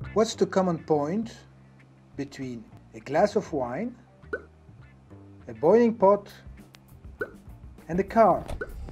What's the common point between a glass of wine, a boiling pot, and a car?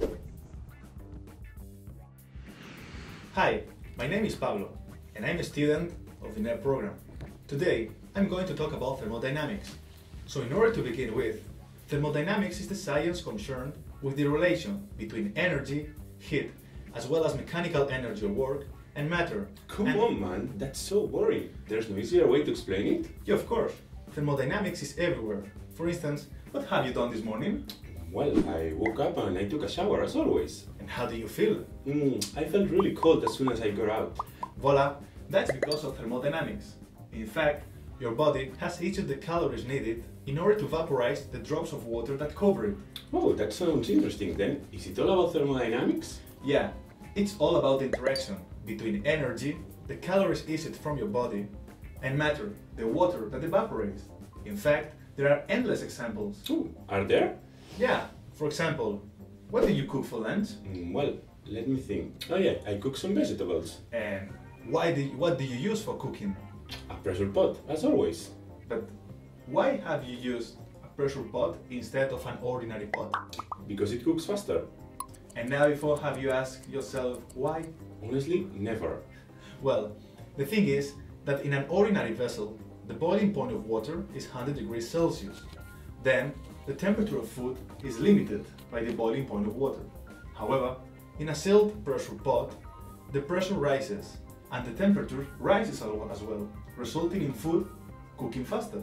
Hi, my name is Pablo, and I'm a student of the NER program. Today, I'm going to talk about thermodynamics. So in order to begin with, thermodynamics is the science concerned with the relation between energy, heat, as well as mechanical energy or work, and matter. Come on, man, that's so boring. There's no easier way to explain it? Yeah, of course. Thermodynamics is everywhere. For instance, what have you done this morning? Well, I woke up and I took a shower, as always. And how do you feel? I felt really cold as soon as I got out. Voila, that's because of thermodynamics. In fact, your body has each of the calories needed in order to vaporize the drops of water that cover it. Oh, that sounds interesting then. Is it all about thermodynamics? Yeah, it's all about the interaction between energy, the calories issued from your body, and matter, the water that evaporates. In fact, there are endless examples. Oh, are there? Yeah, for example, what do you cook for lunch? Well, let me think. Oh yeah, I cook some vegetables. And what do you use for cooking? A pressure pot, as always. But why have you used a pressure pot instead of an ordinary pot? Because it cooks faster. And now before have you asked yourself why? Honestly, never. Well, the thing is that in an ordinary vessel, the boiling point of water is 100 degrees Celsius. Then, the temperature of food is limited by the boiling point of water. However, in a sealed pressure pot, the pressure rises and the temperature rises as well, resulting in food cooking faster.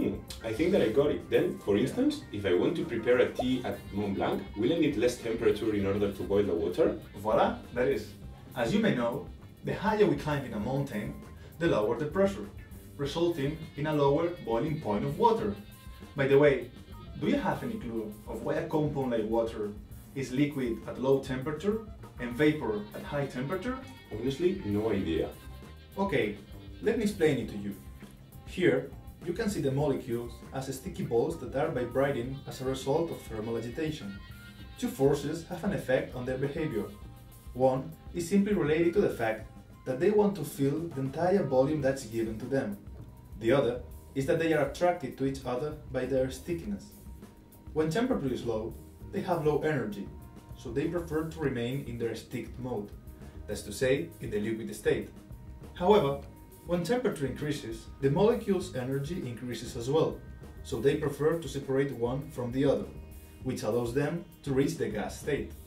I think that I got it. Then, for instance, if I want to prepare a tea at Mont Blanc, will I need less temperature in order to boil the water? Voila, that is. As you may know, the higher we climb in a mountain, the lower the pressure, resulting in a lower boiling point of water. By the way, do you have any clue of why a compound like water is liquid at low temperature and vapor at high temperature? Honestly, no idea. Okay, let me explain it to you. Here, you can see the molecules as sticky balls that are vibrating as a result of thermal agitation. Two forces have an effect on their behavior. One is simply related to the fact that they want to fill the entire volume that's given to them. The other is that they are attracted to each other by their stickiness. When temperature is low, they have low energy, so they prefer to remain in their sticked mode, that's to say, in the liquid state. However, when temperature increases, the molecule's energy increases as well, so they prefer to separate one from the other, which allows them to reach the gas state.